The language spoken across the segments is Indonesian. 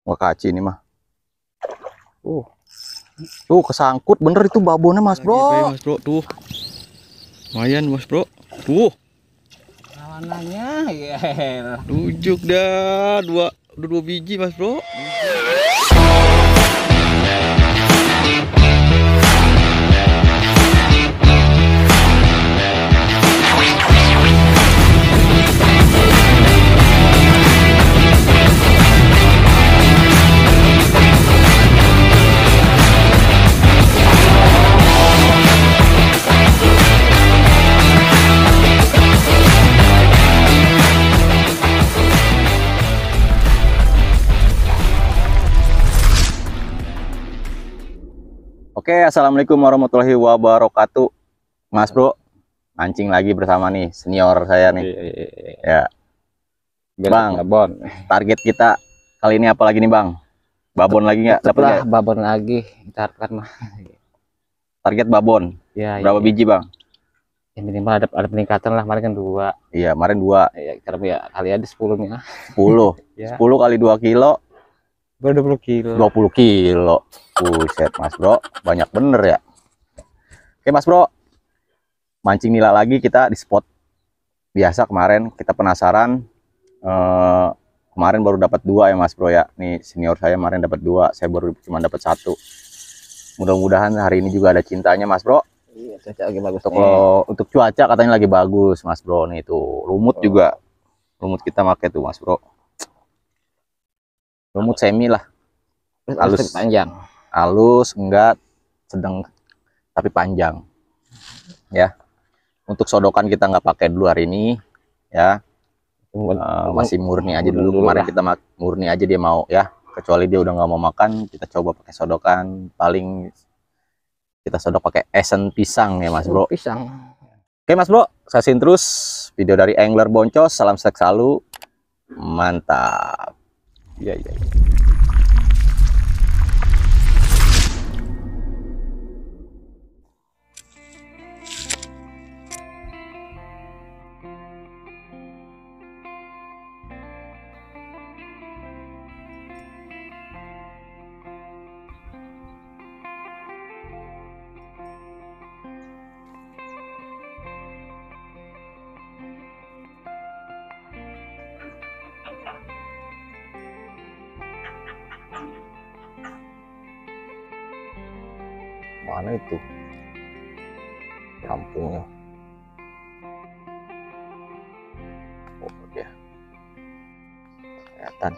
Wakaci ini mah. Tuh kesangkut bener itu babonnya Mas Bro. Mas Bro tuh. Lumayan Mas Bro. Tuh. Lawanannya ya. Ujuk dah dua biji Mas Bro. Oke, assalamualaikum warahmatullahi wabarakatuh. Mas Bro, mancing lagi bersama nih senior saya nih. Ya, Bang, babon. target kita kali ini apa lagi nih Bang? Babon lagi nggak? Dapat nggak? Babon lagi. Ntar kan mah. Target babon. Ya, Berapa biji Bang? Ya, minimal ada peningkatan lah. Kemarin kan 2. Iya, kemarin 2. Ya, karena ya kali ada 10-nya. 10. Ya. 10 kali 2 kilo. 20 kilo. 20 kilo. Buset Mas Bro, banyak bener ya. Oke Mas Bro, mancing nila lagi kita di spot biasa. Kemarin kita penasaran, kemarin baru dapat 2 ya Mas Bro ya. Nih senior saya kemarin dapat 2, saya baru cuma dapat 1. Mudah-mudahan hari ini juga ada cintanya Mas Bro. Iya, cuaca lagi bagus. Untuk cuaca katanya lagi bagus Mas Bro. Nih tuh lumut juga, lumut kita pakai tuh Mas Bro. Lumut semi lah, halus panjang. Halus enggak sedang tapi panjang ya. Untuk sodokan kita nggak pakai dulu hari ini ya, masih murni aja dulu. Kemarin kita murni aja dia mau ya, kecuali dia udah nggak mau makan kita coba pakai sodokan. Paling kita sodok pakai esen pisang ya Mas Bro. Pisang. Oke Mas Bro, saksiin terus video dari Angler Boncos. Salam seks selalu, mantap. Iya. Mana itu kampungnya? Oh dia kelihatan.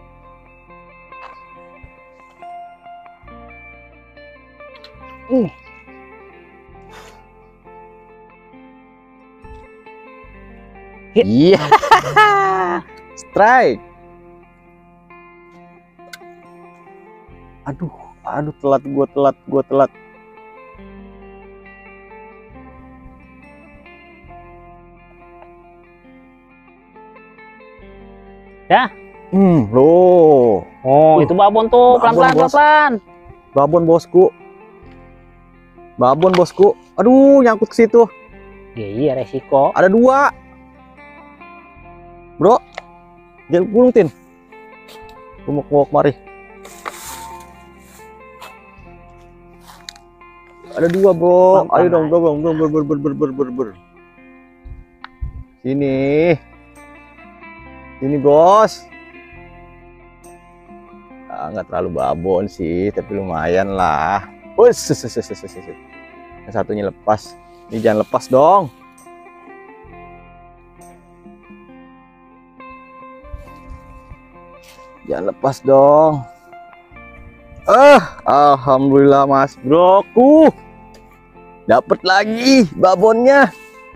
Iya. Strike. Aduh telat gua telat. Ya. Loh. Oh, itu babon tuh, pelan-pelan. Babon bosku. Aduh, nyangkut ke situ. Iya, resiko. Ada 2. Bro. Jangan gulung, Tin. Gua mau kemari. Ada 2, Bro. Ayo dong, ber. Sini Bos. Nggak terlalu babon sih, tapi lumayan lah. Yang satunya lepas. Ini jangan lepas dong. Jangan lepas dong. Alhamdulillah Mas Broku. Dapat lagi babonnya.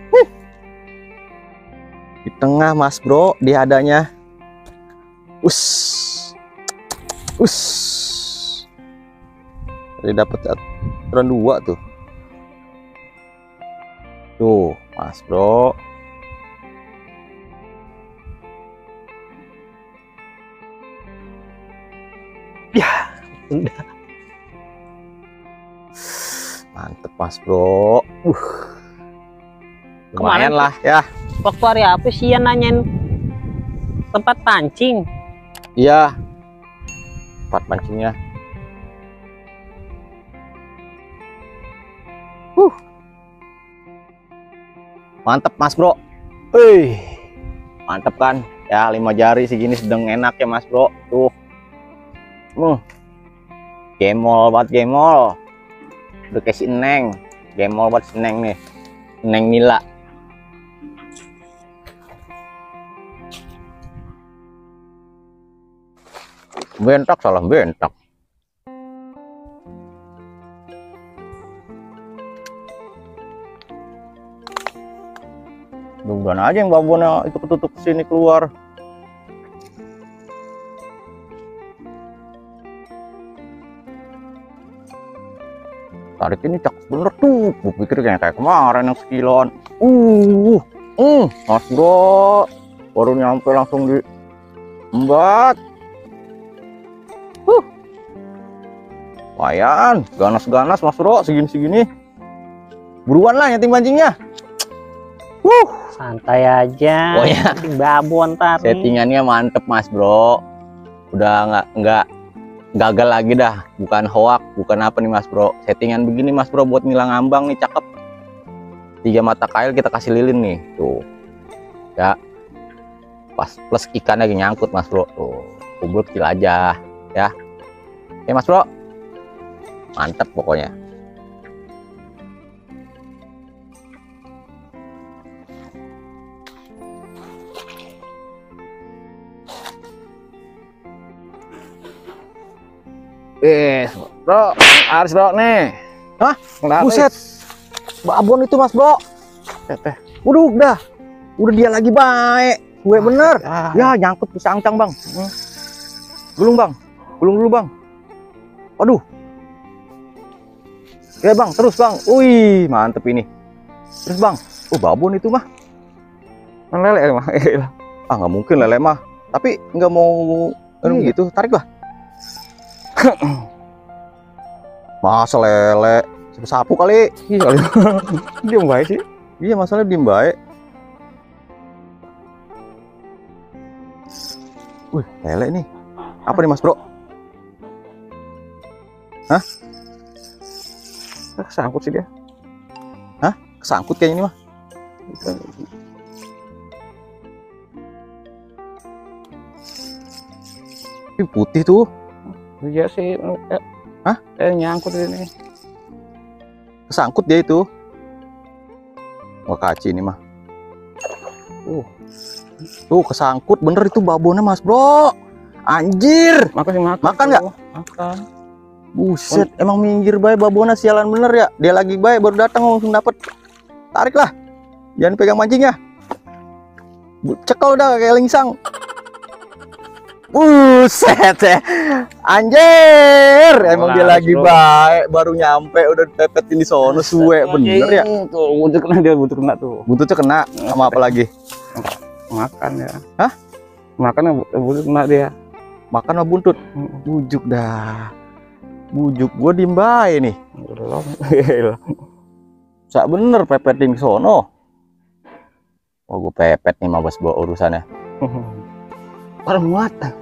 Di tengah Mas Bro, dia adanya. Tadi dapat aturan 2 tuh. Tuh, Mas Bro. Ya, udah. Mantep Mas Bro. Lumayan lah ya. Waktu hari apa sih ya nanyain tempat pancing? Iya. Cepat pancingnya. Mantep Mas Bro. Mantep kan? Ya 5 jari segini sedang enak ya Mas Bro. Tuh. Gemol banget, gemol. Udah kayak si Neng. Gemol banget si Neng nih. Neng Nila. Bentak, salah bentak. Mudah-mudahan aja yang babonnya itu ketutup sini keluar. Tarik ini cakep bener tuh. Gue pikir kayak kemarin yang sekiloan. Mas Bro, baru nyampe langsung di embat. Lumayan, ganas-ganas Mas Bro, segini-segini. Buruan lah nyeting pancingnya. Santai aja. Oh ya, babon ntar. settingannya mantep Mas Bro. Udah nggak gagal lagi dah. Bukan hoak, bukan apa nih Mas Bro. Settingan begini Mas Bro buat nilang ambang nih cakep. 3 mata kail kita kasih lilin nih. Tuh. Ya. Pas plus ikan lagi nyangkut Mas Bro. Tuh. Kubur kecil aja ya. Oke Mas Bro. Mantep pokoknya. Bro, harus Bro nih. Hah? Buset. Babon itu Mas Bro. Udah. Udah dia lagi baik. Gue bener. Ya nyangkut bisa angcang Bang. Gulung Bang. Gulung dulu Bang. Waduh. Ya Bang, terus Bang. Wih, mantep ini. Terus Bang. Babon itu mah. Lele mah. Nggak mungkin lele mah. Tapi nggak mau gitu. Tarik lah. Masa lele sapu kali. Iya kali. Diem baik sih. Iya masalahnya diem baik. Wih, lele nih. Apa nih Mas Bro? Hah? Kesangkut sih dia. Hah? Kesangkut kayaknya ini mah. Ini putih tuh. Iya sih. Hah? Nyangkut ini. Kesangkut dia itu. Wah kaci ini mah. Tuh kesangkut bener itu babonnya Mas Bro. Anjir. Makan nggak? Makan. Buset, emang minggir bae babonnya sialan bener ya. Dia lagi bae baru datang langsung dapet. Tarik lah. Jangan pegang mancingnya. Cekel udah kayak lingsang. Buset ya. Anjir, emang dia lagi baik, baru nyampe udah pepetin di sono suwe bener ya. Tuh, buntut kena dia, buntut kena tuh. Buntutnya kena sama apa lagi? Makan ya. Hah? Makan buntut kena dia. Makan sama buntut. Bujuk dah. Bujuk gua diem bae nih. Sak bener pepetin di sono. Oh, gua pepet nih mah bos bawa urusannya. Orang muatan.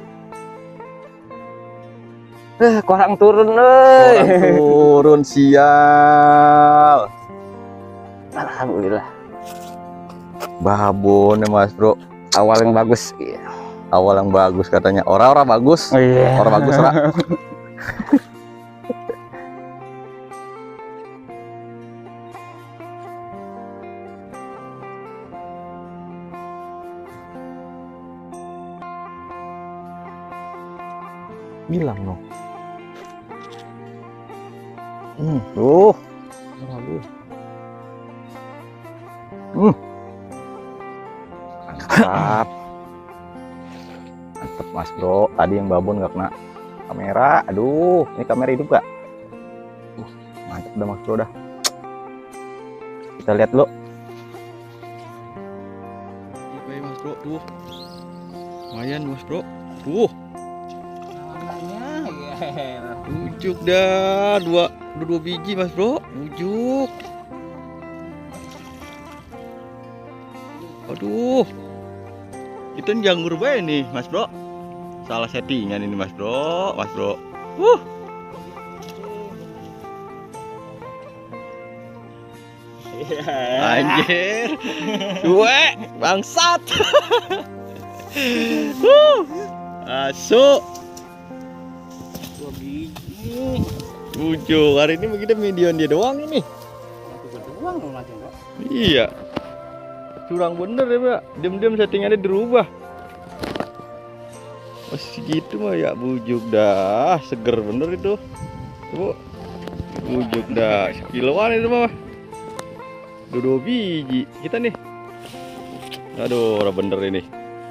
Korang turun Turun sial. Alhamdulillah. Babon ya Mas Bro. Awal yang bagus. Awal yang bagus katanya. Orang-orang bagus. Iya. Orang bagus Ra. Bilang dong. Mantap. Mantap Mas Bro. Tadi yang babon nggak kena kamera. Aduh, ini kamera hidup gak? Mantap dah Mas Bro dah. Kita lihat dulu. Oke Mas Bro, tuh. Lumayan Mas Bro. Tuh. Bujuk dah, dua biji Mas Bro. Bujuk. Aduh. Itu janggur bae nih Mas Bro. salah settingan ini Mas Bro, Mas Bro. Anjir. Cuek, bangsat. Masuk. 2 biji. Ujung hari ini begitu medion dia doang ini. Doang loh macam, Bro. Iya. Curang bener ya, Pak. Diam-diam settingannya dirubah. Masih gitu mah ya bujuk dah. Seger bener itu. Coba. Bujuk dah. Sekiloan itu mah. 2 biji kita nih. Aduh, orang bener ini.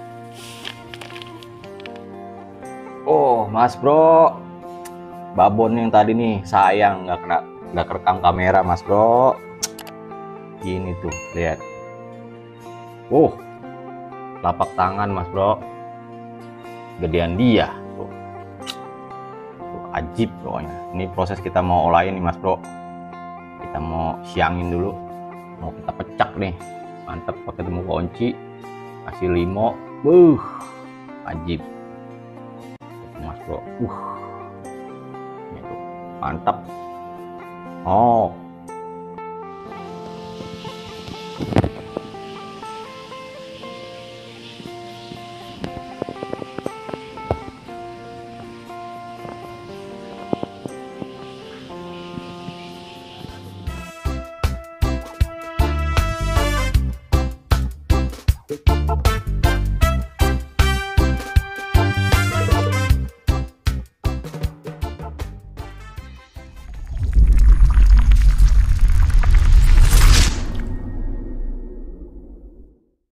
Oh, Mas Bro. Babon yang tadi nih sayang nggak kerekam kamera, Mas Bro. Gini tuh, lihat. Lapak tangan, Mas Bro. Gedean dia. Tuh, ajib pokoknya. Ini proses kita mau olahin nih, Mas Bro. Kita mau siangin dulu. Mau kita pecak nih. Mantap, pakai temu kunci. Kasih limo. Ajib. Mas Bro. Ini tuh, mantap. Oh,